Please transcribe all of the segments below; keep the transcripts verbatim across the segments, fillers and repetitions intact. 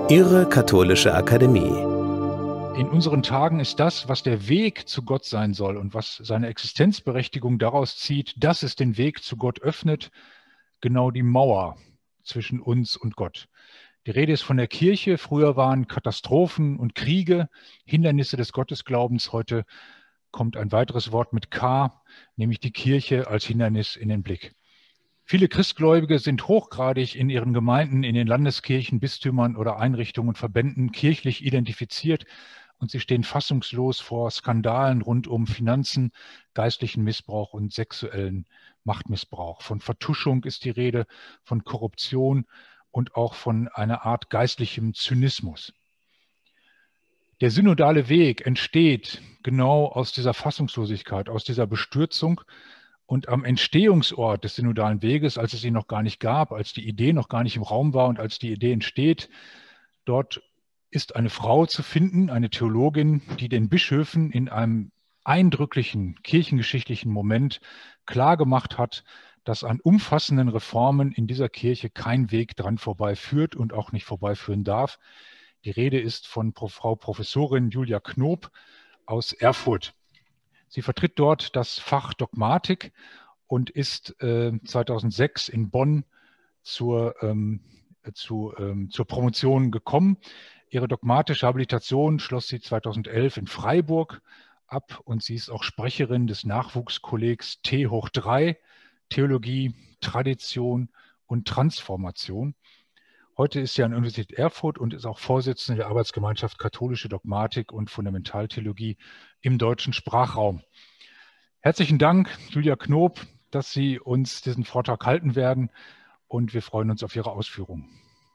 Ihre Katholische Akademie. In unseren Tagen ist das, was der Weg zu Gott sein soll und was seine Existenzberechtigung daraus zieht, dass es den Weg zu Gott öffnet, genau die Mauer zwischen uns und Gott. Die Rede ist von der Kirche. Früher waren Katastrophen und Kriege Hindernisse des Gottesglaubens. Heute kommt ein weiteres Wort mit K, nämlich die Kirche als Hindernis in den Blick. Viele Christgläubige sind hochgradig in ihren Gemeinden, in den Landeskirchen, Bistümern oder Einrichtungen und Verbänden kirchlich identifiziert und sie stehen fassungslos vor Skandalen rund um Finanzen, geistlichen Missbrauch und sexuellen Machtmissbrauch. Von Vertuschung ist die Rede, von Korruption und auch von einer Art geistlichem Zynismus. Der synodale Weg entsteht genau aus dieser Fassungslosigkeit, aus dieser Bestürzung. Und am Entstehungsort des synodalen Weges, als es ihn noch gar nicht gab, als die Idee noch gar nicht im Raum war und als die Idee entsteht, dort ist eine Frau zu finden, eine Theologin, die den Bischöfen in einem eindrücklichen kirchengeschichtlichen Moment klargemacht hat, dass an umfassenden Reformen in dieser Kirche kein Weg dran vorbeiführt und auch nicht vorbeiführen darf. Die Rede ist von Frau Professorin Julia Knoop aus Erfurt. Sie vertritt dort das Fach Dogmatik und ist äh, zweitausendsechs in Bonn zur, ähm, zu, ähm, zur Promotion gekommen. Ihre dogmatische Habilitation schloss sie zweitausendelf in Freiburg ab und sie ist auch Sprecherin des Nachwuchskollegs T hoch drei, Theologie, Tradition und Transformation. Heute ist sie an der Universität Erfurt und ist auch Vorsitzende der Arbeitsgemeinschaft Katholische Dogmatik und Fundamentaltheologie im deutschen Sprachraum. Herzlichen Dank, Julia Knoop, dass Sie uns diesen Vortrag halten werden und wir freuen uns auf Ihre Ausführungen.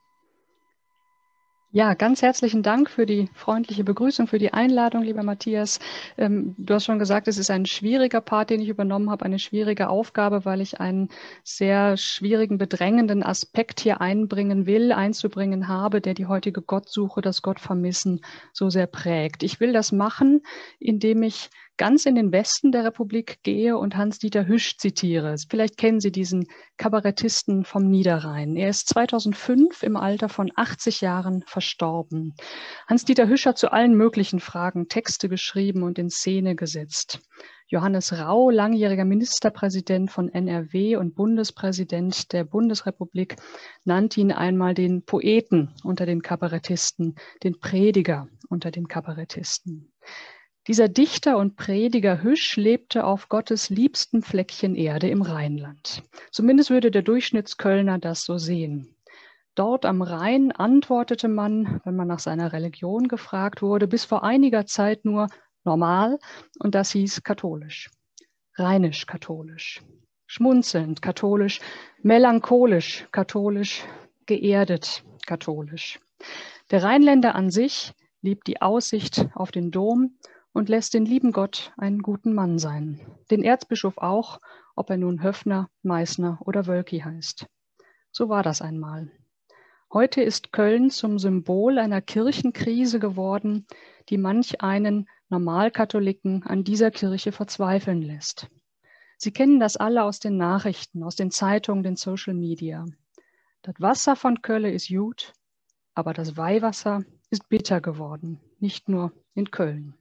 Ja, ganz herzlichen Dank für die freundliche Begrüßung, für die Einladung, lieber Matthias. Ähm, du hast schon gesagt, es ist ein schwieriger Part, den ich übernommen habe, eine schwierige Aufgabe, weil ich einen sehr schwierigen, bedrängenden Aspekt hier einbringen will, einzubringen habe, der die heutige Gottsuche, das Gottvermissen so sehr prägt. Ich will das machen, indem ich ganz in den Westen der Republik gehe und Hans-Dieter Hüsch zitiere. Vielleicht kennen Sie diesen Kabarettisten vom Niederrhein. Er ist zweitausendfünf im Alter von achtzig Jahren verstorben. Hans-Dieter Hüsch hat zu allen möglichen Fragen Texte geschrieben und in Szene gesetzt. Johannes Rau, langjähriger Ministerpräsident von N R W und Bundespräsident der Bundesrepublik, nannte ihn einmal den Poeten unter den Kabarettisten, den Prediger unter den Kabarettisten. Dieser Dichter und Prediger Hüsch lebte auf Gottes liebstem Fleckchen Erde im Rheinland. Zumindest würde der Durchschnittskölner das so sehen. Dort am Rhein antwortete man, wenn man nach seiner Religion gefragt wurde, bis vor einiger Zeit nur normal und das hieß katholisch, rheinisch-katholisch, schmunzelnd katholisch, melancholisch katholisch, geerdet katholisch. Der Rheinländer an sich liebt die Aussicht auf den Dom und lässt den lieben Gott einen guten Mann sein. Den Erzbischof auch, ob er nun Höffner, Meißner oder Wölki heißt. So war das einmal. Heute ist Köln zum Symbol einer Kirchenkrise geworden, die manch einen Normalkatholiken an dieser Kirche verzweifeln lässt. Sie kennen das alle aus den Nachrichten, aus den Zeitungen, den Social Media. Das Wasser von Köln ist gut, aber das Weihwasser ist bitter geworden, nicht nur in Köln.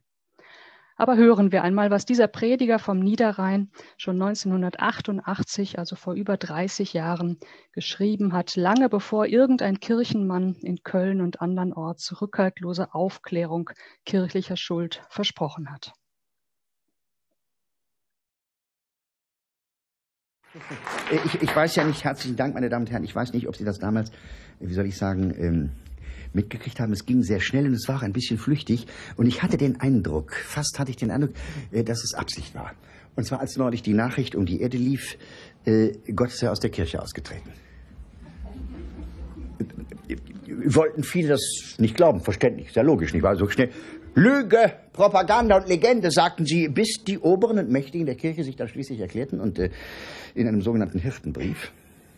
Aber hören wir einmal, was dieser Prediger vom Niederrhein schon neunzehnhundertachtundachtzig, also vor über dreißig Jahren, geschrieben hat, lange bevor irgendein Kirchenmann in Köln und andernorts rückhaltlose Aufklärung kirchlicher Schuld versprochen hat. Ich, ich weiß ja nicht, herzlichen Dank, meine Damen und Herren, ich weiß nicht, ob Sie das damals, wie soll ich sagen, ähm, mitgekriegt haben. Es ging sehr schnell und es war auch ein bisschen flüchtig. Und ich hatte den Eindruck, fast hatte ich den Eindruck, äh, dass es Absicht war. Und zwar als neulich die Nachricht um die Erde lief, äh, Gott sei aus der Kirche ausgetreten. Wollten viele das nicht glauben, verständlich, ist ja logisch, nicht wahr? So schnell. Lüge, Propaganda und Legende, sagten sie, bis die Oberen und Mächtigen der Kirche sich da schließlich erklärten und äh, in einem sogenannten Hirtenbrief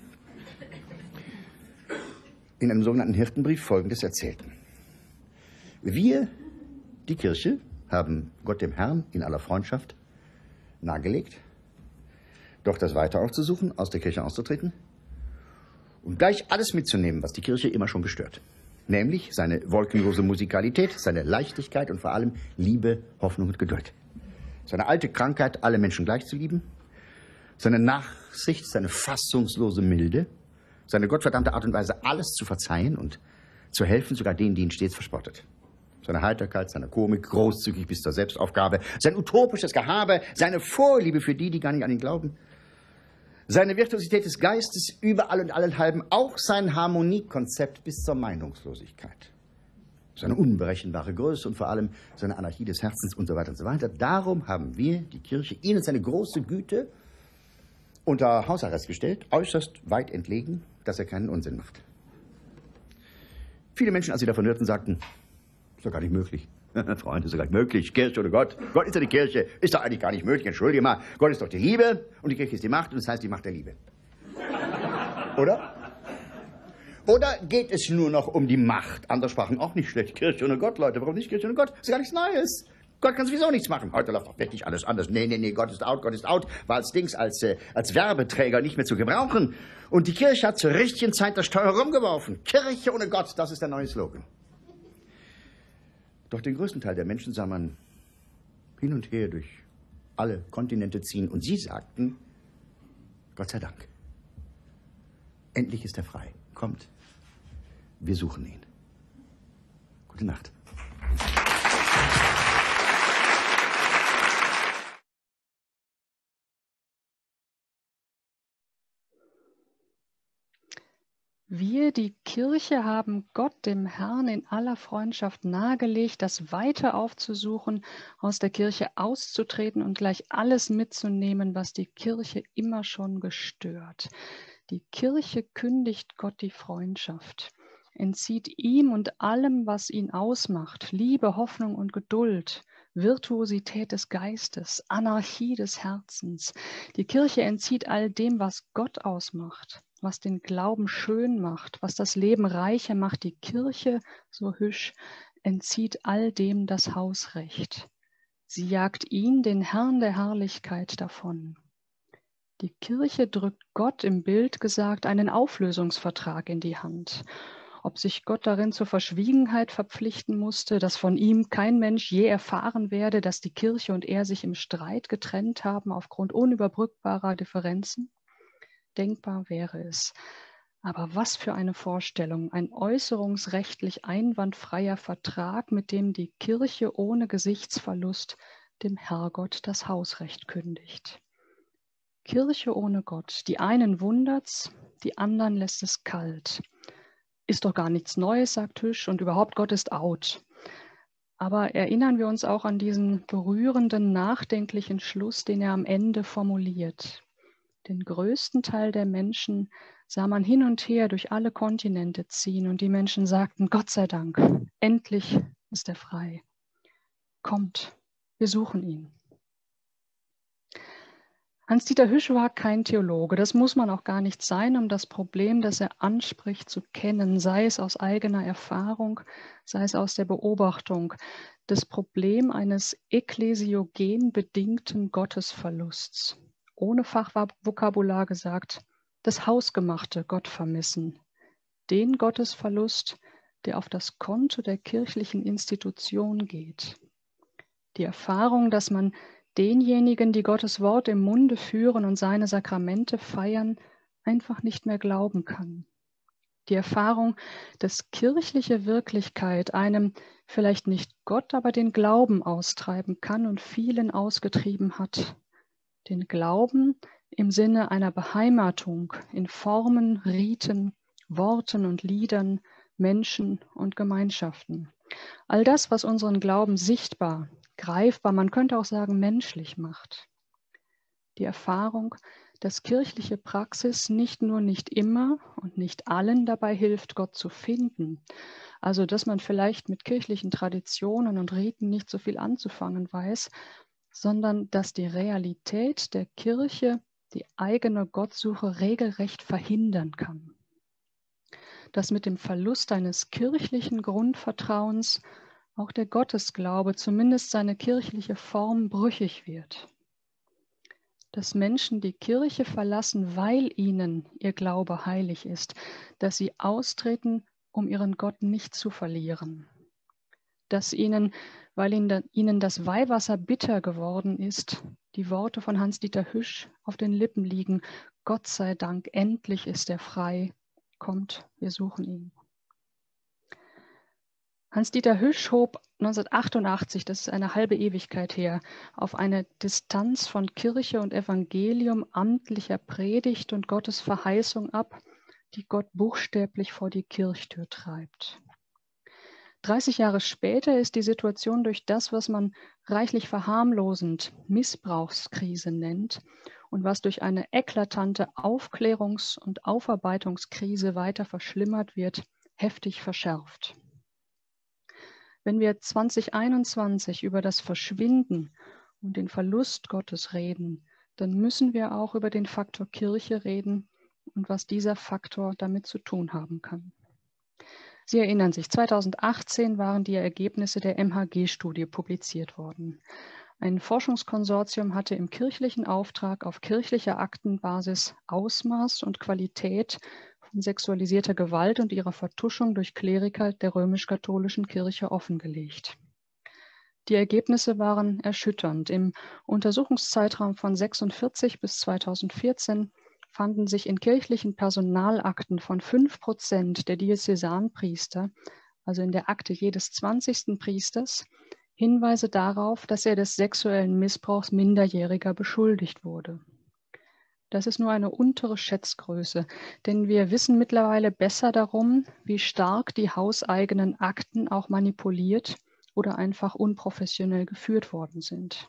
in einem sogenannten Hirtenbrief Folgendes erzählten. Wir, die Kirche, haben Gott dem Herrn in aller Freundschaft nahegelegt, doch das weiter aufzusuchen, aus der Kirche auszutreten und gleich alles mitzunehmen, was die Kirche immer schon gestört. Nämlich seine wolkenlose Musikalität, seine Leichtigkeit und vor allem Liebe, Hoffnung und Geduld. Seine alte Krankheit, alle Menschen gleich zu lieben, seine Nachsicht, seine fassungslose Milde, seine gottverdammte Art und Weise, alles zu verzeihen und zu helfen, sogar denen, die ihn stets verspottet. Seine Heiterkeit, seine Komik, großzügig bis zur Selbstaufgabe, sein utopisches Gehabe, seine Vorliebe für die, die gar nicht an ihn glauben, seine Virtuosität des Geistes überall und allenthalben, auch sein Harmoniekonzept bis zur Meinungslosigkeit, seine unberechenbare Größe und vor allem seine Anarchie des Herzens und so weiter und so weiter. Darum haben wir, die Kirche, ihn und seine große Güte unter Hausarrest gestellt, äußerst weit entlegen, dass er keinen Unsinn macht. Viele Menschen, als sie davon hörten, sagten, ist doch gar nicht möglich. Freunde, ist doch gar nicht möglich. Kirche oder Gott. Gott ist ja die Kirche. Ist doch eigentlich gar nicht möglich. Entschuldige mal. Gott ist doch die Liebe und die Kirche ist die Macht und das heißt die Macht der Liebe. Oder? Oder geht es nur noch um die Macht? Andere sprachen auch nicht schlecht. Kirche ohne Gott, Leute. Warum nicht Kirche ohne Gott? Ist gar nichts Neues. Gott kann sowieso nichts machen. Heute läuft doch wirklich alles anders. Nee, nee, nee, Gott ist out, Gott ist out. War als Dings, als, äh, als Werbeträger nicht mehr zu gebrauchen. Und die Kirche hat zur richtigen Zeit das Steuer rumgeworfen. Kirche ohne Gott, das ist der neue Slogan. Doch den größten Teil der Menschen sah man hin und her durch alle Kontinente ziehen. Und sie sagten, Gott sei Dank, endlich ist er frei. Kommt, wir suchen ihn. Gute Nacht. Wir, die Kirche, haben Gott, dem Herrn, in aller Freundschaft nahegelegt, das Weite aufzusuchen, aus der Kirche auszutreten und gleich alles mitzunehmen, was die Kirche immer schon gestört. Die Kirche kündigt Gott die Freundschaft, entzieht ihm und allem, was ihn ausmacht, Liebe, Hoffnung und Geduld, Virtuosität des Geistes, Anarchie des Herzens. Die Kirche entzieht all dem, was Gott ausmacht, was den Glauben schön macht, was das Leben reicher macht. Die Kirche, so Hüsch, entzieht all dem das Hausrecht. Sie jagt ihn, den Herrn der Herrlichkeit, davon. Die Kirche drückt Gott, im Bild gesagt, einen Auflösungsvertrag in die Hand. Ob sich Gott darin zur Verschwiegenheit verpflichten musste, dass von ihm kein Mensch je erfahren werde, dass die Kirche und er sich im Streit getrennt haben aufgrund unüberbrückbarer Differenzen? Denkbar wäre es. Aber was für eine Vorstellung, ein äußerungsrechtlich einwandfreier Vertrag, mit dem die Kirche ohne Gesichtsverlust dem Herrgott das Hausrecht kündigt. Kirche ohne Gott, die einen wundert's, die anderen lässt es kalt. Ist doch gar nichts Neues, sagt Hüsch, und überhaupt Gott ist out. Aber erinnern wir uns auch an diesen berührenden, nachdenklichen Schluss, den er am Ende formuliert. Den größten Teil der Menschen sah man hin und her durch alle Kontinente ziehen und die Menschen sagten, Gott sei Dank, endlich ist er frei. Kommt, wir suchen ihn. Hans-Dieter Hüsch war kein Theologe. Das muss man auch gar nicht sein, um das Problem, das er anspricht, zu kennen, sei es aus eigener Erfahrung, sei es aus der Beobachtung. Das Problem eines ekklasiogen bedingten Gottesverlusts. Ohne Fachvokabular gesagt, das hausgemachte Gottvermissen. Den Gottesverlust, der auf das Konto der kirchlichen Institution geht. Die Erfahrung, dass man denjenigen, die Gottes Wort im Munde führen und seine Sakramente feiern, einfach nicht mehr glauben kann. Die Erfahrung, dass kirchliche Wirklichkeit einem vielleicht nicht Gott, aber den Glauben austreiben kann und vielen ausgetrieben hat. Den Glauben im Sinne einer Beheimatung in Formen, Riten, Worten und Liedern, Menschen und Gemeinschaften. All das, was unseren Glauben sichtbar, greifbar, man könnte auch sagen menschlich macht. Die Erfahrung, dass kirchliche Praxis nicht nur nicht immer und nicht allen dabei hilft, Gott zu finden. Also, dass man vielleicht mit kirchlichen Traditionen und Riten nicht so viel anzufangen weiß, sondern dass die Realität der Kirche die eigene Gottsuche regelrecht verhindern kann. Dass mit dem Verlust eines kirchlichen Grundvertrauens auch der Gottesglaube, zumindest seine kirchliche Form, brüchig wird. Dass Menschen die Kirche verlassen, weil ihnen ihr Glaube heilig ist, dass sie austreten, um ihren Gott nicht zu verlieren. Dass ihnen, weil ihnen das Weihwasser bitter geworden ist, die Worte von Hans-Dieter Hüsch auf den Lippen liegen: Gott sei Dank, endlich ist er frei. Kommt, wir suchen ihn. Hans-Dieter Hüsch hob neunzehnhundertachtundachtzig, das ist eine halbe Ewigkeit her, auf eine Distanz von Kirche und Evangelium, amtlicher Predigt und Gottes Verheißung ab, die Gott buchstäblich vor die Kirchtür treibt. dreißig Jahre später ist die Situation durch das, was man reichlich verharmlosend Missbrauchskrise nennt und was durch eine eklatante Aufklärungs- und Aufarbeitungskrise weiter verschlimmert wird, heftig verschärft. Wenn wir zwanzig einundzwanzig über das Verschwinden und den Verlust Gottes reden, dann müssen wir auch über den Faktor Kirche reden und was dieser Faktor damit zu tun haben kann. Sie erinnern sich, zweitausendachtzehn waren die Ergebnisse der M H G-Studie publiziert worden. Ein Forschungskonsortium hatte im kirchlichen Auftrag auf kirchlicher Aktenbasis Ausmaß und Qualität von sexualisierter Gewalt und ihrer Vertuschung durch Kleriker der römisch-katholischen Kirche offengelegt. Die Ergebnisse waren erschütternd. Im Untersuchungszeitraum von sechsundvierzig bis zweitausendvierzehn fanden sich in kirchlichen Personalakten von fünf Prozent der Diözesanpriester, also in der Akte jedes zwanzigsten Priesters, Hinweise darauf, dass er des sexuellen Missbrauchs Minderjähriger beschuldigt wurde. Das ist nur eine untere Schätzgröße, denn wir wissen mittlerweile besser darum, wie stark die hauseigenen Akten auch manipuliert oder einfach unprofessionell geführt worden sind.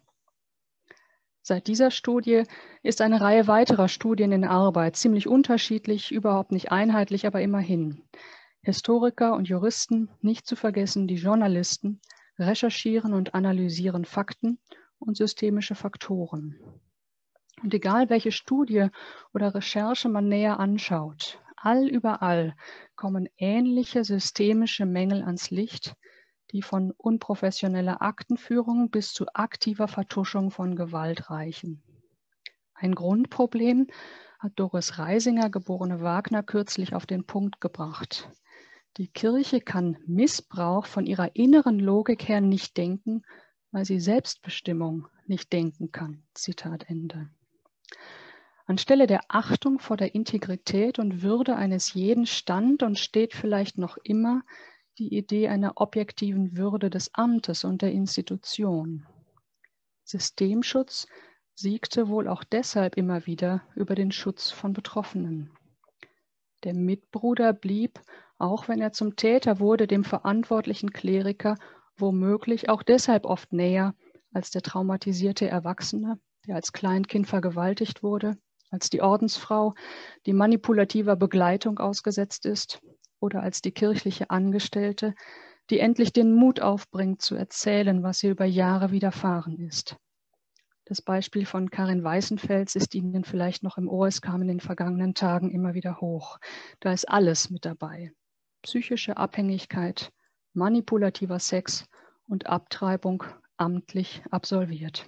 Seit dieser Studie ist eine Reihe weiterer Studien in Arbeit, ziemlich unterschiedlich, überhaupt nicht einheitlich, aber immerhin. Historiker und Juristen, nicht zu vergessen die Journalisten, recherchieren und analysieren Fakten und systemische Faktoren. Und egal, welche Studie oder Recherche man näher anschaut, allüberall kommen ähnliche systemische Mängel ans Licht, die von unprofessioneller Aktenführung bis zu aktiver Vertuschung von Gewalt reichen. Ein Grundproblem hat Doris Reisinger, geborene Wagner, kürzlich auf den Punkt gebracht. Die Kirche kann Missbrauch von ihrer inneren Logik her nicht denken, weil sie Selbstbestimmung nicht denken kann. Zitat Ende. Anstelle der Achtung vor der Integrität und Würde eines jeden stand und steht vielleicht noch immer die Idee einer objektiven Würde des Amtes und der Institution. Systemschutz siegte wohl auch deshalb immer wieder über den Schutz von Betroffenen. Der Mitbruder blieb, auch wenn er zum Täter wurde, dem verantwortlichen Kleriker womöglich auch deshalb oft näher als der traumatisierte Erwachsene, der als Kleinkind vergewaltigt wurde, als die Ordensfrau, die manipulativer Begleitung ausgesetzt ist, oder als die kirchliche Angestellte, die endlich den Mut aufbringt, zu erzählen, was ihr über Jahre widerfahren ist. Das Beispiel von Karin Weißenfels ist Ihnen vielleicht noch im Ohr, es kam in den vergangenen Tagen immer wieder hoch. Da ist alles mit dabei. Psychische Abhängigkeit, manipulativer Sex und Abtreibung amtlich absolviert.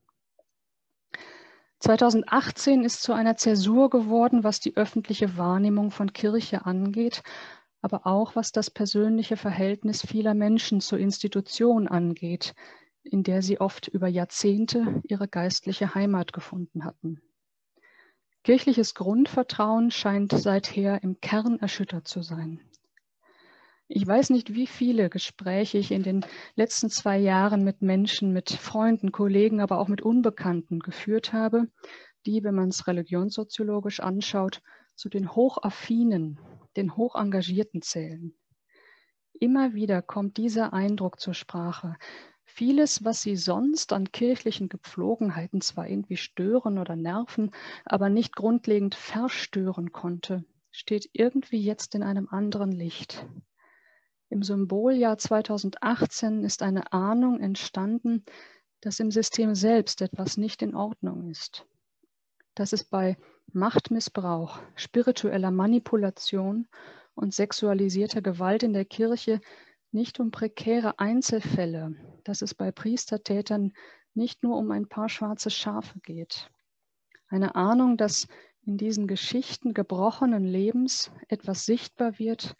zweitausendachtzehn ist zu einer Zäsur geworden, was die öffentliche Wahrnehmung von Kirche angeht, aber auch was das persönliche Verhältnis vieler Menschen zur Institution angeht, in der sie oft über Jahrzehnte ihre geistliche Heimat gefunden hatten. Kirchliches Grundvertrauen scheint seither im Kern erschüttert zu sein. Ich weiß nicht, wie viele Gespräche ich in den letzten zwei Jahren mit Menschen, mit Freunden, Kollegen, aber auch mit Unbekannten geführt habe, die, wenn man es religionssoziologisch anschaut, zu den Hochaffinen, den Hochengagierten zählen. Immer wieder kommt dieser Eindruck zur Sprache. Vieles, was sie sonst an kirchlichen Gepflogenheiten zwar irgendwie stören oder nerven, aber nicht grundlegend verstören konnte, steht irgendwie jetzt in einem anderen Licht. Im Symboljahr zweitausendachtzehn ist eine Ahnung entstanden, dass im System selbst etwas nicht in Ordnung ist. Dass es bei Machtmissbrauch, spiritueller Manipulation und sexualisierter Gewalt in der Kirche nicht um prekäre Einzelfälle, dass es bei Priestertätern nicht nur um ein paar schwarze Schafe geht. Eine Ahnung, dass in diesen Geschichten gebrochenen Lebens etwas sichtbar wird,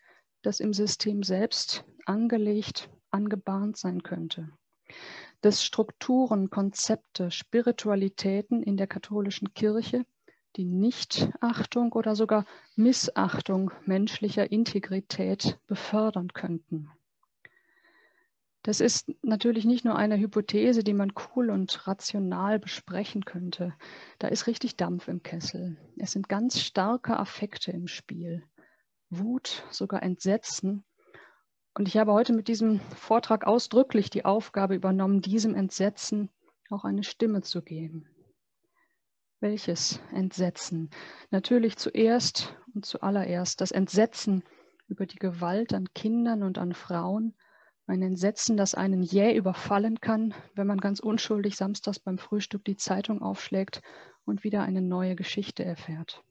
das im System selbst angelegt, angebahnt sein könnte. Dass Strukturen, Konzepte, Spiritualitäten in der katholischen Kirche die Nichtachtung oder sogar Missachtung menschlicher Integrität befördern könnten. Das ist natürlich nicht nur eine Hypothese, die man cool und rational besprechen könnte. Da ist richtig Dampf im Kessel. Es sind ganz starke Affekte im Spiel. Wut, sogar Entsetzen. Und ich habe heute mit diesem Vortrag ausdrücklich die Aufgabe übernommen, diesem Entsetzen auch eine Stimme zu geben. Welches Entsetzen? Natürlich zuerst und zuallererst das Entsetzen über die Gewalt an Kindern und an Frauen. Ein Entsetzen, das einen jäh überfallen kann, wenn man ganz unschuldig samstags beim Frühstück die Zeitung aufschlägt und wieder eine neue Geschichte erfährt.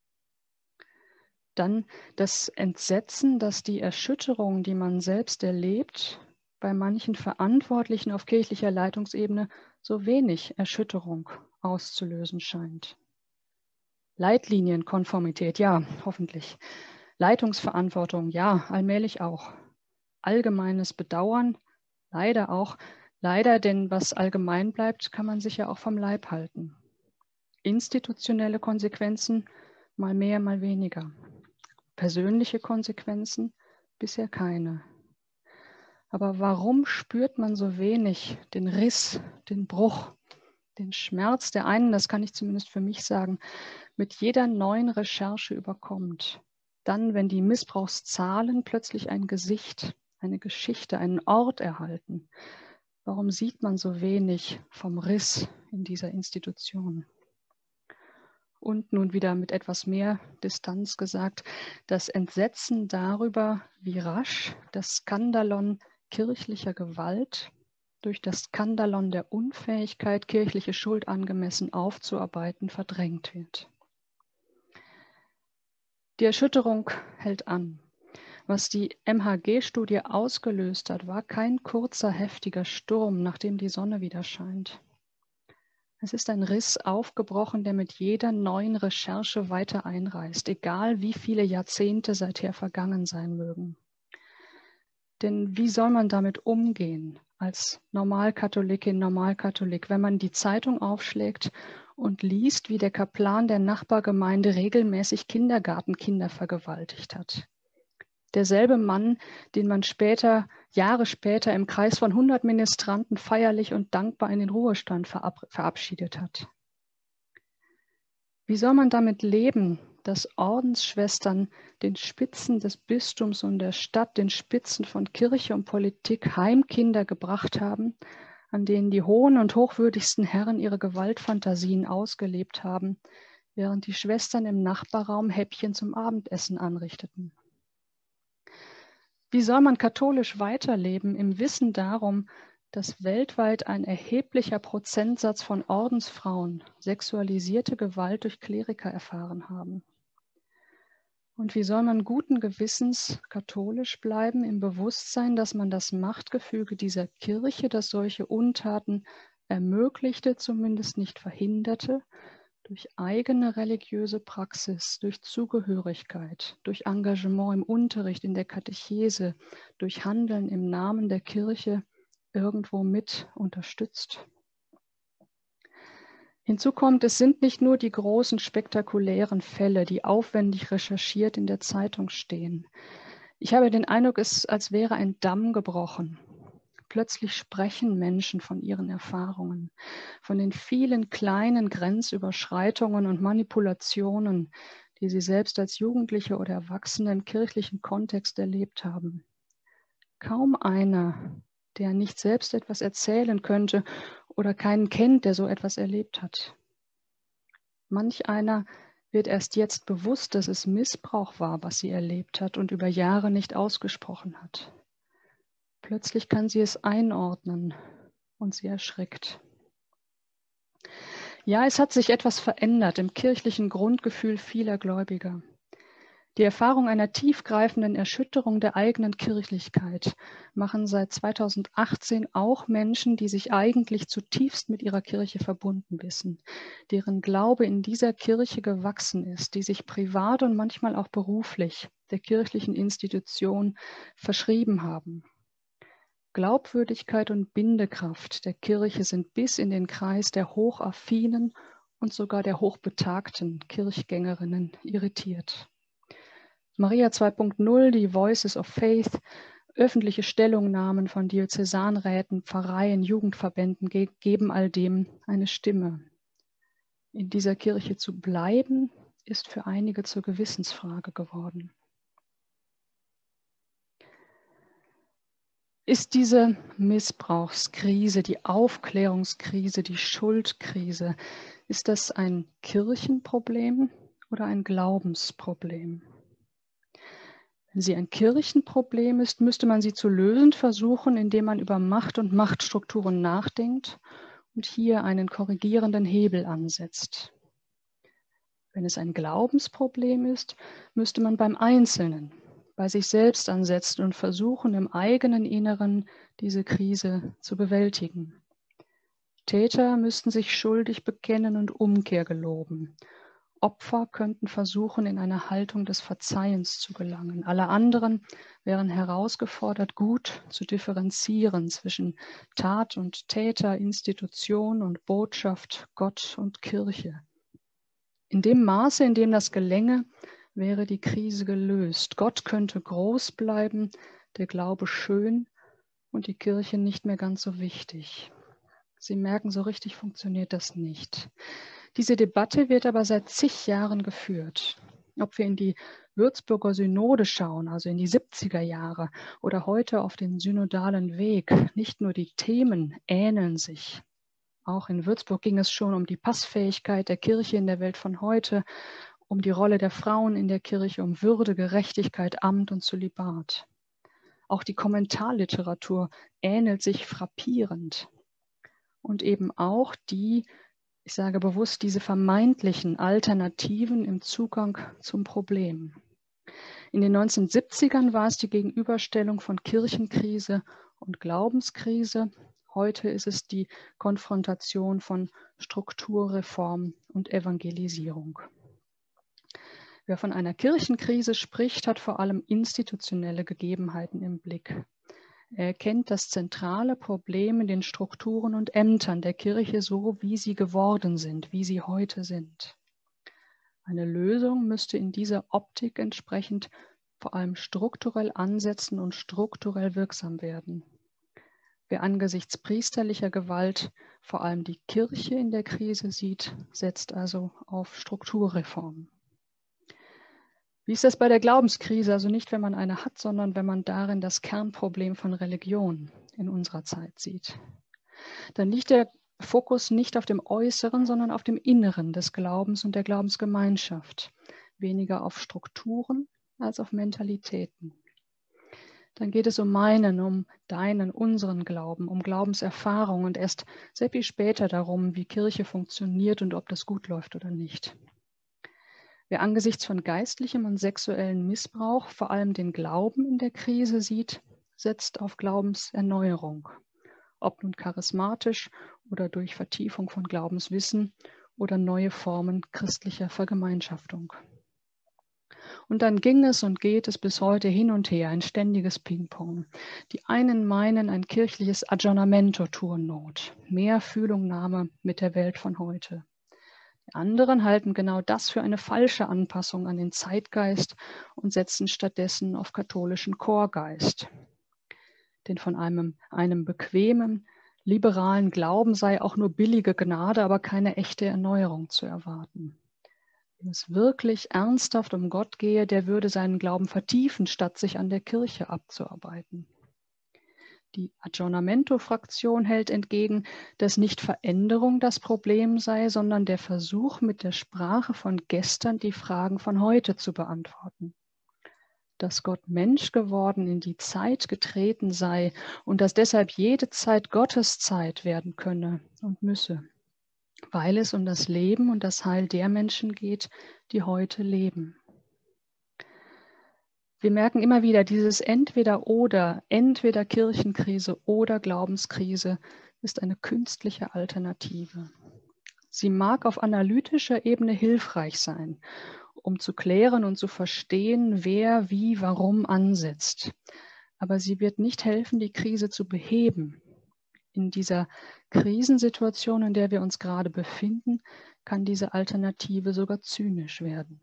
Dann das Entsetzen, dass die Erschütterung, die man selbst erlebt, bei manchen Verantwortlichen auf kirchlicher Leitungsebene so wenig Erschütterung auszulösen scheint. Leitlinienkonformität, ja, hoffentlich. Leitungsverantwortung, ja, allmählich auch. Allgemeines Bedauern, leider auch. Leider, denn was allgemein bleibt, kann man sich ja auch vom Leib halten. Institutionelle Konsequenzen, mal mehr, mal weniger. Persönliche Konsequenzen, bisher keine. Aber warum spürt man so wenig den Riss, den Bruch, den Schmerz, der einen, das kann ich zumindest für mich sagen, mit jeder neuen Recherche überkommt? Dann, wenn die Missbrauchszahlen plötzlich ein Gesicht, eine Geschichte, einen Ort erhalten. Warum sieht man so wenig vom Riss in dieser Institution? Und nun wieder mit etwas mehr Distanz gesagt, das Entsetzen darüber, wie rasch das Skandalon kirchlicher Gewalt durch das Skandalon der Unfähigkeit, kirchliche Schuld angemessen aufzuarbeiten, verdrängt wird. Die Erschütterung hält an. Was die M H G-Studie ausgelöst hat, war kein kurzer, heftiger Sturm, nachdem die Sonne wieder scheint. Es ist ein Riss aufgebrochen, der mit jeder neuen Recherche weiter einreißt, egal wie viele Jahrzehnte seither vergangen sein mögen. Denn wie soll man damit umgehen als Normalkatholikin, Normalkatholik, wenn man die Zeitung aufschlägt und liest, wie der Kaplan der Nachbargemeinde regelmäßig Kindergartenkinder vergewaltigt hat? Derselbe Mann, den man später, Jahre später im Kreis von hundert Ministranten feierlich und dankbar in den Ruhestand verab- verabschiedet hat. Wie soll man damit leben, dass Ordensschwestern den Spitzen des Bistums und der Stadt, den Spitzen von Kirche und Politik Heimkinder gebracht haben, an denen die hohen und hochwürdigsten Herren ihre Gewaltfantasien ausgelebt haben, während die Schwestern im Nachbarraum Häppchen zum Abendessen anrichteten? Wie soll man katholisch weiterleben im Wissen darum, dass weltweit ein erheblicher Prozentsatz von Ordensfrauen sexualisierte Gewalt durch Kleriker erfahren haben? Und wie soll man guten Gewissens katholisch bleiben im Bewusstsein, dass man das Machtgefüge dieser Kirche, das solche Untaten ermöglichte, zumindest nicht verhinderte, durch eigene religiöse Praxis, durch Zugehörigkeit, durch Engagement im Unterricht, in der Katechese, durch Handeln im Namen der Kirche irgendwo mit unterstützt? Hinzu kommt, es sind nicht nur die großen spektakulären Fälle, die aufwendig recherchiert in der Zeitung stehen. Ich habe den Eindruck, es ist, als wäre ein Damm gebrochen. Plötzlich sprechen Menschen von ihren Erfahrungen, von den vielen kleinen Grenzüberschreitungen und Manipulationen, die sie selbst als Jugendliche oder Erwachsene im kirchlichen Kontext erlebt haben. Kaum einer, der nicht selbst etwas erzählen könnte oder keinen kennt, der so etwas erlebt hat. Manch einer wird erst jetzt bewusst, dass es Missbrauch war, was sie erlebt hat und über Jahre nicht ausgesprochen hat. Plötzlich kann sie es einordnen und sie erschrickt. Ja, es hat sich etwas verändert im kirchlichen Grundgefühl vieler Gläubiger. Die Erfahrung einer tiefgreifenden Erschütterung der eigenen Kirchlichkeit machen seit zweitausendachtzehn auch Menschen, die sich eigentlich zutiefst mit ihrer Kirche verbunden wissen, deren Glaube in dieser Kirche gewachsen ist, die sich privat und manchmal auch beruflich der kirchlichen Institution verschrieben haben. Glaubwürdigkeit und Bindekraft der Kirche sind bis in den Kreis der hochaffinen und sogar der hochbetagten Kirchgängerinnen irritiert. Maria zwei Punkt null, die Voices of Faith, öffentliche Stellungnahmen von Diözesanräten, Pfarreien, Jugendverbänden ge- geben all dem eine Stimme. In dieser Kirche zu bleiben, ist für einige zur Gewissensfrage geworden. Ist diese Missbrauchskrise, die Aufklärungskrise, die Schuldkrise, ist das ein Kirchenproblem oder ein Glaubensproblem? Wenn sie ein Kirchenproblem ist, müsste man sie zu lösen versuchen, indem man über Macht und Machtstrukturen nachdenkt und hier einen korrigierenden Hebel ansetzt. Wenn es ein Glaubensproblem ist, müsste man beim Einzelnen, bei sich selbst ansetzen und versuchen, im eigenen Inneren diese Krise zu bewältigen. Täter müssten sich schuldig bekennen und Umkehr geloben. Opfer könnten versuchen, in eine Haltung des Verzeihens zu gelangen. Alle anderen wären herausgefordert, gut zu differenzieren zwischen Tat und Täter, Institution und Botschaft, Gott und Kirche. In dem Maße, in dem das gelänge, wäre die Krise gelöst. Gott könnte groß bleiben, der Glaube schön und die Kirche nicht mehr ganz so wichtig. Sie merken, so richtig funktioniert das nicht. Diese Debatte wird aber seit zig Jahren geführt. Ob wir in die Würzburger Synode schauen, also in die siebziger Jahre, oder heute auf den synodalen Weg, nicht nur die Themen ähneln sich. Auch in Würzburg ging es schon um die Passfähigkeit der Kirche in der Welt von heute, um die Rolle der Frauen in der Kirche, um Würde, Gerechtigkeit, Amt und Zölibat. Auch die Kommentarliteratur ähnelt sich frappierend. Und eben auch die, ich sage bewusst, diese vermeintlichen Alternativen im Zugang zum Problem. In den neunzehnhundertsiebzigern war es die Gegenüberstellung von Kirchenkrise und Glaubenskrise. Heute ist es die Konfrontation von Strukturreform und Evangelisierung. Wer von einer Kirchenkrise spricht, hat vor allem institutionelle Gegebenheiten im Blick. Er erkennt das zentrale Problem in den Strukturen und Ämtern der Kirche so, wie sie geworden sind, wie sie heute sind. Eine Lösung müsste in dieser Optik entsprechend vor allem strukturell ansetzen und strukturell wirksam werden. Wer angesichts priesterlicher Gewalt vor allem die Kirche in der Krise sieht, setzt also auf Strukturreform. Wie ist das bei der Glaubenskrise? Also nicht, wenn man eine hat, sondern wenn man darin das Kernproblem von Religion in unserer Zeit sieht. Dann liegt der Fokus nicht auf dem Äußeren, sondern auf dem Inneren des Glaubens und der Glaubensgemeinschaft. Weniger auf Strukturen als auf Mentalitäten. Dann geht es um meinen, um deinen, unseren Glauben, um Glaubenserfahrung und erst sehr viel später darum, wie Kirche funktioniert und ob das gut läuft oder nicht. Wer angesichts von geistlichem und sexuellem Missbrauch vor allem den Glauben in der Krise sieht, setzt auf Glaubenserneuerung. Ob nun charismatisch oder durch Vertiefung von Glaubenswissen oder neue Formen christlicher Vergemeinschaftung. Und dann ging es und geht es bis heute hin und her, ein ständiges Ping-Pong. Die einen meinen, ein kirchliches Aggiornamento tue Not, mehr Fühlungnahme mit der Welt von heute. Die anderen halten genau das für eine falsche Anpassung an den Zeitgeist und setzen stattdessen auf katholischen Chorgeist. Denn von einem, einem bequemen, liberalen Glauben sei auch nur billige Gnade, aber keine echte Erneuerung zu erwarten. Wenn es wirklich ernsthaft um Gott gehe, der würde seinen Glauben vertiefen, statt sich an der Kirche abzuarbeiten. Die Aggiornamento-Fraktion hält entgegen, dass nicht Veränderung das Problem sei, sondern der Versuch, mit der Sprache von gestern die Fragen von heute zu beantworten. Dass Gott Mensch geworden in die Zeit getreten sei und dass deshalb jede Zeit Gottes Zeit werden könne und müsse, weil es um das Leben und das Heil der Menschen geht, die heute leben. Wir merken immer wieder, dieses Entweder-Oder, entweder Kirchenkrise oder Glaubenskrise ist eine künstliche Alternative. Sie mag auf analytischer Ebene hilfreich sein, um zu klären und zu verstehen, wer, wie, warum ansetzt. Aber sie wird nicht helfen, die Krise zu beheben. In dieser Krisensituation, in der wir uns gerade befinden, kann diese Alternative sogar zynisch werden.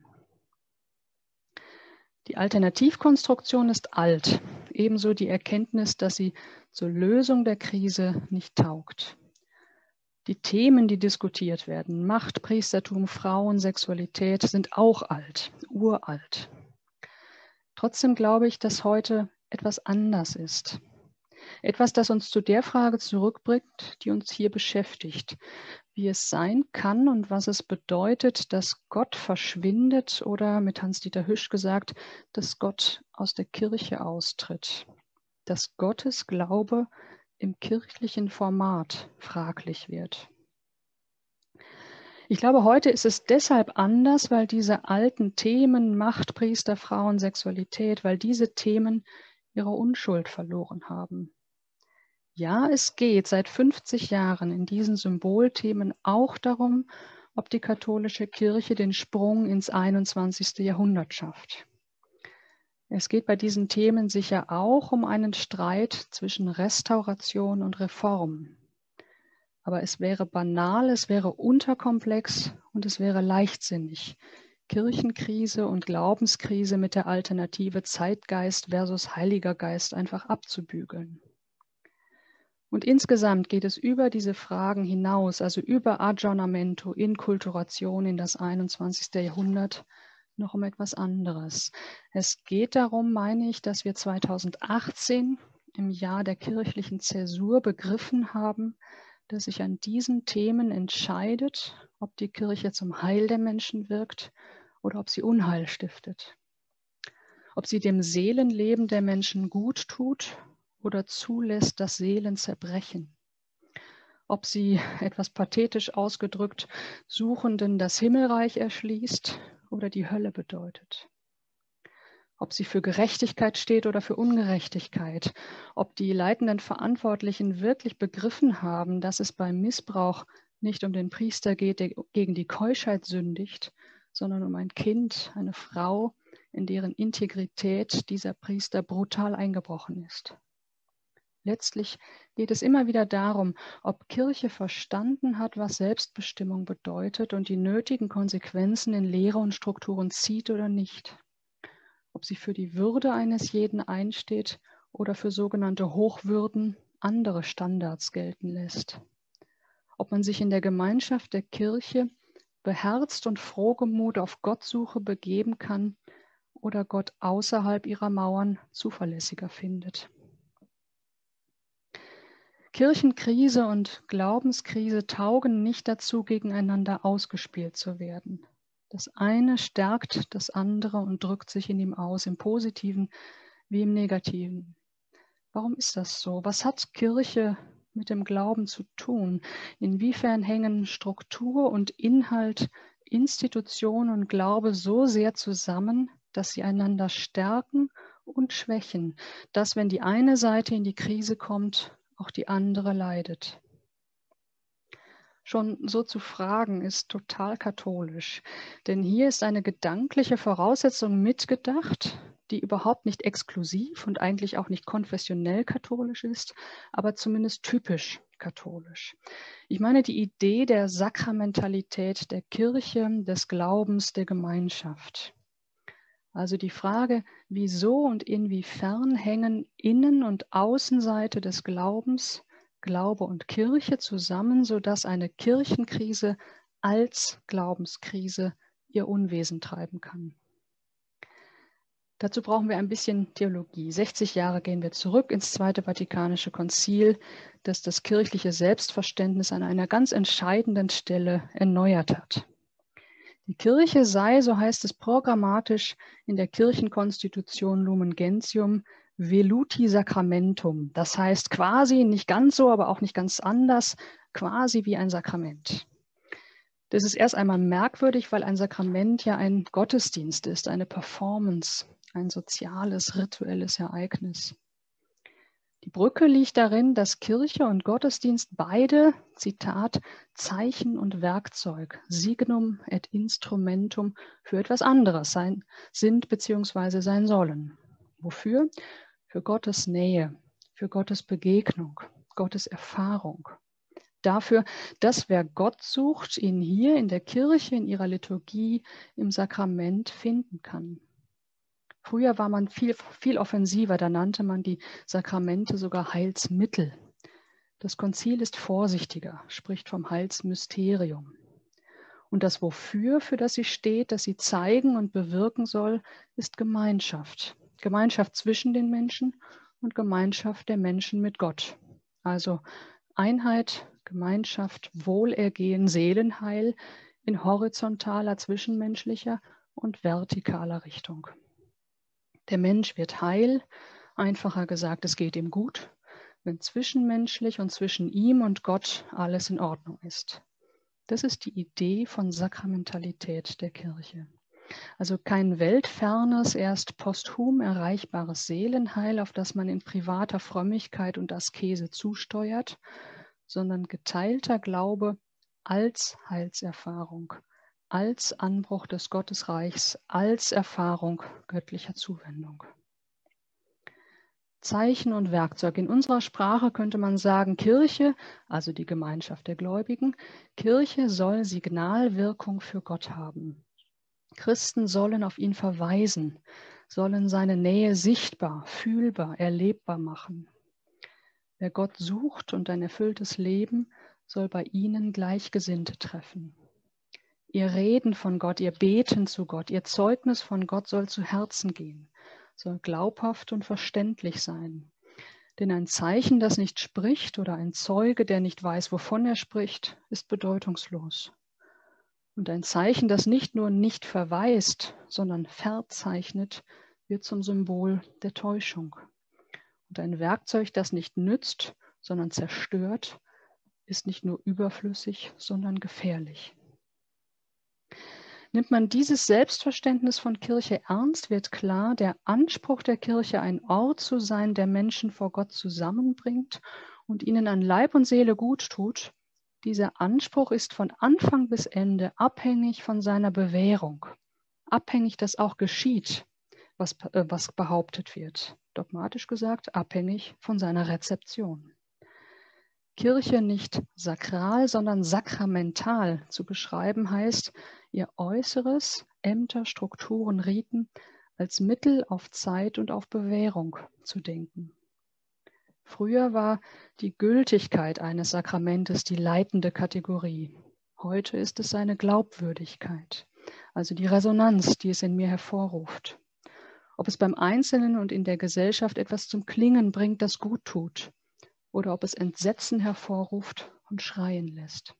Die Alternativkonstruktion ist alt, ebenso die Erkenntnis, dass sie zur Lösung der Krise nicht taugt. Die Themen, die diskutiert werden, Macht, Priestertum, Frauen, Sexualität, sind auch alt, uralt. Trotzdem glaube ich, dass heute etwas anders ist. Etwas, das uns zu der Frage zurückbringt, die uns hier beschäftigt, wie es sein kann und was es bedeutet, dass Gott verschwindet oder mit Hans-Dieter Hüsch gesagt, dass Gott aus der Kirche austritt, dass Gottes Glaube im kirchlichen Format fraglich wird. Ich glaube, heute ist es deshalb anders, weil diese alten Themen, Macht, Priester, Frauen, Sexualität, weil diese Themen ihre Unschuld verloren haben. Ja, es geht seit fünfzig Jahren in diesen Symbolthemen auch darum, ob die katholische Kirche den Sprung ins einundzwanzigste Jahrhundert schafft. Es geht bei diesen Themen sicher auch um einen Streit zwischen Restauration und Reform. Aber es wäre banal, es wäre unterkomplex und es wäre leichtsinnig, Kirchenkrise und Glaubenskrise mit der Alternative Zeitgeist versus Heiliger Geist einfach abzubügeln. Und insgesamt geht es über diese Fragen hinaus, also über Aggiornamento, Inkulturation in das einundzwanzigste Jahrhundert, noch um etwas anderes. Es geht darum, meine ich, dass wir zweitausendachtzehn im Jahr der kirchlichen Zäsur begriffen haben, dass sich an diesen Themen entscheidet, ob die Kirche zum Heil der Menschen wirkt oder ob sie Unheil stiftet. Ob sie dem Seelenleben der Menschen gut tut oder zulässt, dass Seelen zerbrechen. Ob sie, etwas pathetisch ausgedrückt, Suchenden das Himmelreich erschließt oder die Hölle bedeutet. Ob sie für Gerechtigkeit steht oder für Ungerechtigkeit. Ob die leitenden Verantwortlichen wirklich begriffen haben, dass es beim Missbrauch nicht um den Priester geht, der gegen die Keuschheit sündigt, sondern um ein Kind, eine Frau, in deren Integrität dieser Priester brutal eingebrochen ist. Letztlich geht es immer wieder darum, ob Kirche verstanden hat, was Selbstbestimmung bedeutet und die nötigen Konsequenzen in Lehre und Strukturen zieht oder nicht. Ob sie für die Würde eines jeden einsteht oder für sogenannte Hochwürden andere Standards gelten lässt. Ob man sich in der Gemeinschaft der Kirche beherzt und frohgemut auf Gottsuche begeben kann oder Gott außerhalb ihrer Mauern zuverlässiger findet. Kirchenkrise und Glaubenskrise taugen nicht dazu, gegeneinander ausgespielt zu werden. Das eine stärkt das andere und drückt sich in ihm aus, im Positiven wie im Negativen. Warum ist das so? Was hat Kirche mit dem Glauben zu tun? Inwiefern hängen Struktur und Inhalt, Institution und Glaube so sehr zusammen, dass sie einander stärken und schwächen, dass, wenn die eine Seite in die Krise kommt, auch die andere leidet? Schon so zu fragen ist total katholisch, denn hier ist eine gedankliche Voraussetzung mitgedacht, die überhaupt nicht exklusiv und eigentlich auch nicht konfessionell katholisch ist, aber zumindest typisch katholisch. Ich meine die Idee der Sakramentalität der Kirche, des Glaubens, der Gemeinschaft. Also die Frage, wieso und inwiefern hängen Innen- und Außenseite des Glaubens, Glaube und Kirche zusammen, sodass eine Kirchenkrise als Glaubenskrise ihr Unwesen treiben kann. Dazu brauchen wir ein bisschen Theologie. sechzig Jahre gehen wir zurück ins Zweite Vatikanische Konzil, das das kirchliche Selbstverständnis an einer ganz entscheidenden Stelle erneuert hat. Die Kirche sei, so heißt es programmatisch in der Kirchenkonstitution Lumen Gentium, veluti sacramentum. Das heißt quasi, nicht ganz so, aber auch nicht ganz anders, quasi wie ein Sakrament. Das ist erst einmal merkwürdig, weil ein Sakrament ja ein Gottesdienst ist, eine Performance, ein soziales, rituelles Ereignis. Die Brücke liegt darin, dass Kirche und Gottesdienst beide, Zitat, Zeichen und Werkzeug, Signum et Instrumentum für etwas anderes sein, sind bzw. sein sollen. Wofür? Für Gottes Nähe, für Gottes Begegnung, Gottes Erfahrung. Dafür, dass wer Gott sucht, ihn hier in der Kirche, in ihrer Liturgie, im Sakrament finden kann. Früher war man viel, viel offensiver, da nannte man die Sakramente sogar Heilsmittel. Das Konzil ist vorsichtiger, spricht vom Heilsmysterium. Und das Wofür, für das sie steht, das sie zeigen und bewirken soll, ist Gemeinschaft. Gemeinschaft zwischen den Menschen und Gemeinschaft der Menschen mit Gott. Also Einheit, Gemeinschaft, Wohlergehen, Seelenheil in horizontaler, zwischenmenschlicher und vertikaler Richtung. Der Mensch wird heil, einfacher gesagt, es geht ihm gut, wenn zwischenmenschlich und zwischen ihm und Gott alles in Ordnung ist. Das ist die Idee von Sakramentalität der Kirche. Also kein weltfernes, erst posthum erreichbares Seelenheil, auf das man in privater Frömmigkeit und Askese zusteuert, sondern geteilter Glaube als Heilserfahrung, als Anbruch des Gottesreichs, als Erfahrung göttlicher Zuwendung. Zeichen und Werkzeug. In unserer Sprache könnte man sagen, Kirche, also die Gemeinschaft der Gläubigen, Kirche soll Signalwirkung für Gott haben. Christen sollen auf ihn verweisen, sollen seine Nähe sichtbar, fühlbar, erlebbar machen. Wer Gott sucht und ein erfülltes Leben, soll bei ihnen Gleichgesinnte treffen. Ihr Reden von Gott, ihr Beten zu Gott, ihr Zeugnis von Gott soll zu Herzen gehen, soll glaubhaft und verständlich sein. Denn ein Zeichen, das nicht spricht, oder ein Zeuge, der nicht weiß, wovon er spricht, ist bedeutungslos. Und ein Zeichen, das nicht nur nicht verweist, sondern verzeichnet, wird zum Symbol der Täuschung. Und ein Werkzeug, das nicht nützt, sondern zerstört, ist nicht nur überflüssig, sondern gefährlich. Nimmt man dieses Selbstverständnis von Kirche ernst, wird klar, der Anspruch der Kirche, ein Ort zu sein, der Menschen vor Gott zusammenbringt und ihnen an Leib und Seele gut tut, dieser Anspruch ist von Anfang bis Ende abhängig von seiner Bewährung, abhängig, dass auch geschieht, was, äh, was behauptet wird. Dogmatisch gesagt, abhängig von seiner Rezeption. Kirche nicht sakral, sondern sakramental zu beschreiben heißt, ihr Äußeres, Ämter, Strukturen, Riten als Mittel auf Zeit und auf Bewährung zu denken. Früher war die Gültigkeit eines Sakramentes die leitende Kategorie. Heute ist es seine Glaubwürdigkeit, also die Resonanz, die es in mir hervorruft. Ob es beim Einzelnen und in der Gesellschaft etwas zum Klingen bringt, das gut tut, oder ob es Entsetzen hervorruft und schreien lässt.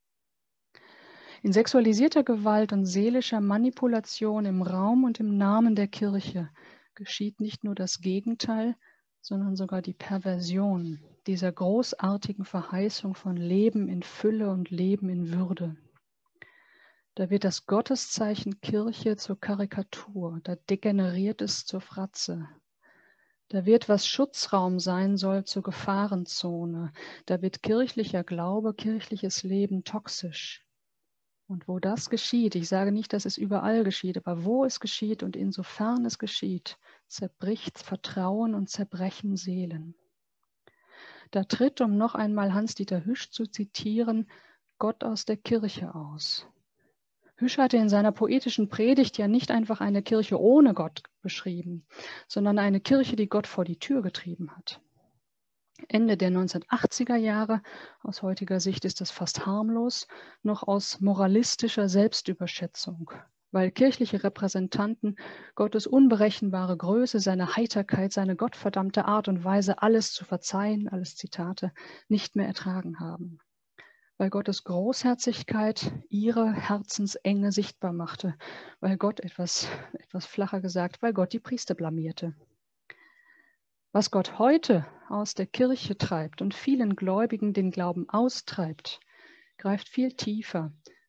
In sexualisierter Gewalt und seelischer Manipulation im Raum und im Namen der Kirche geschieht nicht nur das Gegenteil, sondern sogar die Perversion dieser großartigen Verheißung von Leben in Fülle und Leben in Würde. Da wird das Gotteszeichen Kirche zur Karikatur, da degeneriert es zur Fratze. Da wird, was Schutzraum sein soll, zur Gefahrenzone. Da wird kirchlicher Glaube, kirchliches Leben toxisch. Und wo das geschieht, ich sage nicht, dass es überall geschieht, aber wo es geschieht und insofern es geschieht, zerbricht Vertrauen und zerbrechen Seelen. Da tritt, um noch einmal Hans-Dieter Hüsch zu zitieren, Gott aus der Kirche aus. Hüsch hatte in seiner poetischen Predigt ja nicht einfach eine Kirche ohne Gott beschrieben, sondern eine Kirche, die Gott vor die Tür getrieben hat. Ende der neunzehnhundertachtziger Jahre, aus heutiger Sicht ist das fast harmlos, noch aus moralistischer Selbstüberschätzung, weil kirchliche Repräsentanten Gottes unberechenbare Größe, seine Heiterkeit, seine gottverdammte Art und Weise, alles zu verzeihen, alles Zitate, nicht mehr ertragen haben. Weil Gottes Großherzigkeit ihre Herzensenge sichtbar machte, weil Gott etwas, etwas flacher gesagt, weil Gott die Priester blamierte. Was Gott heute aus der Kirche treibt und vielen Gläubigen den Glauben austreibt, greift viel tiefer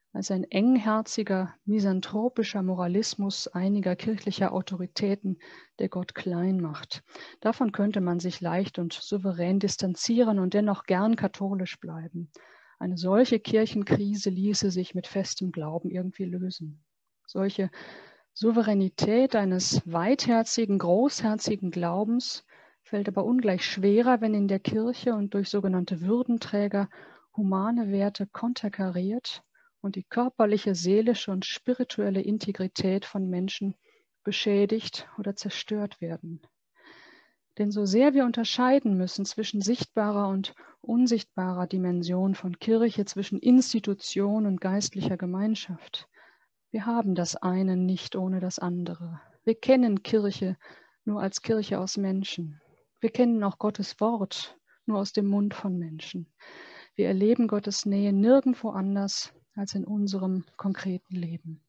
als ein engherziger, misanthropischer Moralismus einiger kirchlicher Autoritäten, der Gott klein macht. Davon könnte man sich leicht und souverän distanzieren und dennoch gern katholisch bleiben. Eine solche Kirchenkrise ließe sich mit festem Glauben irgendwie lösen. Solche Souveränität eines weitherzigen, großherzigen Glaubens fällt aber ungleich schwerer, wenn in der Kirche und durch sogenannte Würdenträger humane Werte konterkariert und die körperliche, seelische und spirituelle Integrität von Menschen beschädigt oder zerstört werden. Denn so sehr wir unterscheiden müssen zwischen sichtbarer und unsichtbarer Dimension von Kirche, zwischen Institution und geistlicher Gemeinschaft, wir haben das eine nicht ohne das andere. Wir kennen Kirche nur als Kirche aus Menschen. Wir kennen auch Gottes Wort nur aus dem Mund von Menschen. Wir erleben Gottes Nähe nirgendwo anders als in unserem konkreten Leben.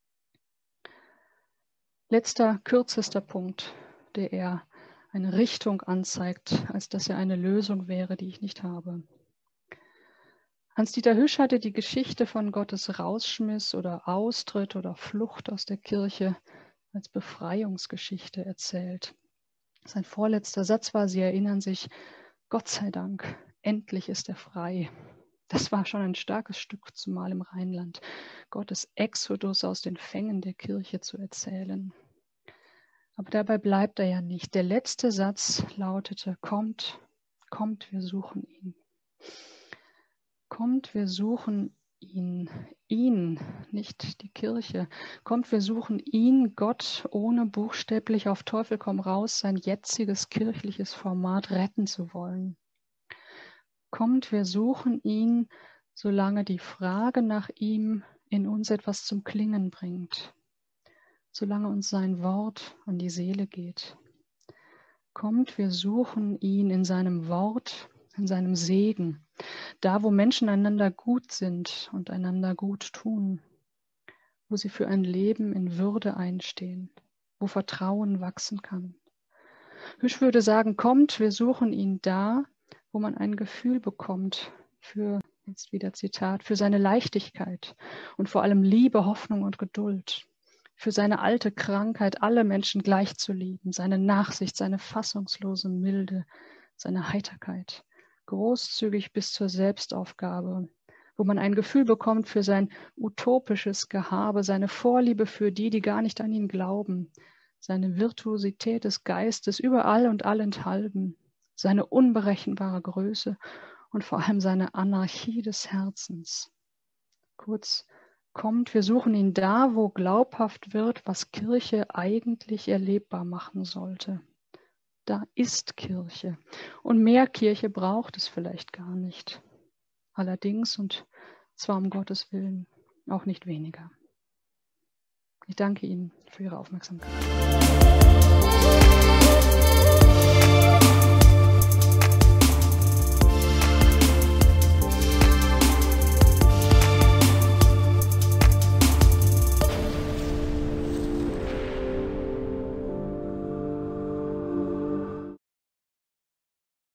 Letzter, kürzester Punkt, der eher eine Richtung anzeigt, als dass er eine Lösung wäre, die ich nicht habe. Hans-Dieter Hüsch hatte die Geschichte von Gottes Rausschmiss oder Austritt oder Flucht aus der Kirche als Befreiungsgeschichte erzählt. Sein vorletzter Satz war, Sie erinnern sich, Gott sei Dank, endlich ist er frei. Das war schon ein starkes Stück, zumal im Rheinland, Gottes Exodus aus den Fängen der Kirche zu erzählen. Aber dabei bleibt er ja nicht. Der letzte Satz lautete, kommt, kommt, wir suchen ihn. Kommt, wir suchen ihn, ihn, nicht die Kirche. Kommt, wir suchen ihn, Gott, ohne buchstäblich auf Teufel komm raus sein jetziges kirchliches Format retten zu wollen. Kommt, wir suchen ihn, solange die Frage nach ihm in uns etwas zum Klingen bringt, solange uns sein Wort an die Seele geht. Kommt, wir suchen ihn in seinem Wort, in seinem Segen, da wo Menschen einander gut sind und einander gut tun, wo sie für ein Leben in Würde einstehen, wo Vertrauen wachsen kann. Hüsch würde sagen, kommt, wir suchen ihn da, wo man ein Gefühl bekommt für, jetzt wieder Zitat, für seine Leichtigkeit und vor allem Liebe, Hoffnung und Geduld, für seine alte Krankheit, alle Menschen gleich zu lieben, seine Nachsicht, seine fassungslose Milde, seine Heiterkeit, großzügig bis zur Selbstaufgabe, wo man ein Gefühl bekommt für sein utopisches Gehabe, seine Vorliebe für die, die gar nicht an ihn glauben, seine Virtuosität des Geistes überall und allenthalben, seine unberechenbare Größe und vor allem seine Anarchie des Herzens. Kurz, kommt, wir suchen ihn da, wo glaubhaft wird, was Kirche eigentlich erlebbar machen sollte. Da ist Kirche. Und mehr Kirche braucht es vielleicht gar nicht. Allerdings, und zwar um Gottes Willen, auch nicht weniger. Ich danke Ihnen für Ihre Aufmerksamkeit.